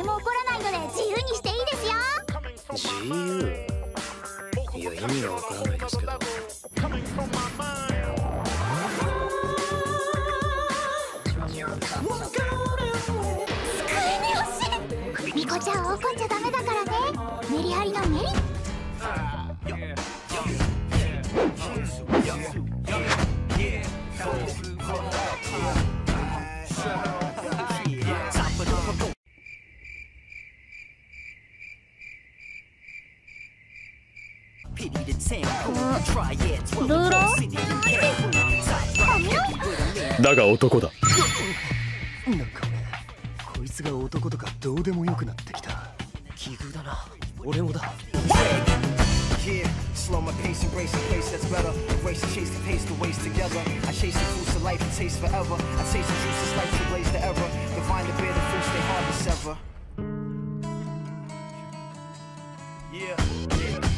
も起こらないので自由にしていいですよ。 自由？いや、意味がわからないですけど。 机に欲しい。ミコちゃん怒っちゃダメだからね。メリハリのメリ。 だが男だ。 なんか俺、こいつが男とかどうでもよくなってきた。 奇遇だな。俺もだ。 Yeah, slow my pace, embrace a place that's better. Embrace the chase, the pace, the ways together. I chase the fruits of life, it tastes forever. I taste the juices, life to blaze the ever. Divine the bitter fruits, they hard to sever. Yeah, yeah.